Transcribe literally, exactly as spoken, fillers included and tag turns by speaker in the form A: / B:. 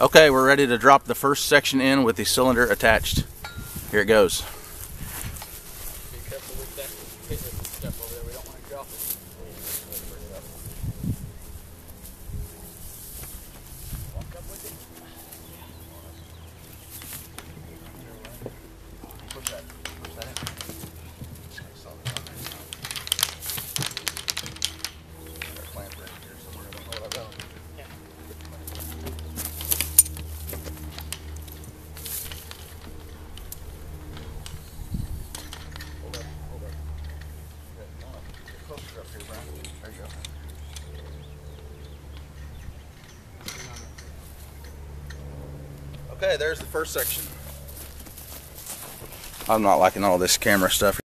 A: Okay, we're ready to drop the first section in with the cylinder attached. Here it goes.
B: Be careful with that Hitzer stuff over there. We don't want to drop it. Walk up with it. Push that. Push that in. Clamp right here somewhere. I don't know what I've done. Yeah. Closer up here, Brian. There you go. Okay, there's the first section.
A: I'm not liking all this camera stuff.